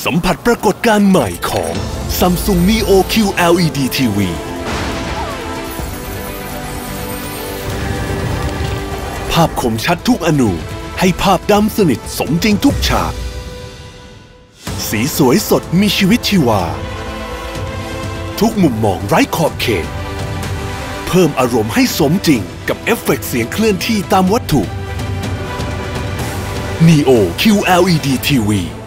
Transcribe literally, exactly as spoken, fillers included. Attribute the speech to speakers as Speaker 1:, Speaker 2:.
Speaker 1: สัมผัสปรากฏการณ์ใหม่ของ Samsung Neo คิว แอล อี ดี ที วี ภาพคมชัดทุกอนูให้ภาพดำสนิทสมจริงทุกฉาก สีสวยสดมีชีวิตชีวา ทุกมุมมองไร้ขอบเขต เพิ่มอารมณ์ให้สมจริงกับเอฟเฟกต์เสียงเคลื่อนที่ตามวัตถุ Neo คิว แอล อี ดี ที วี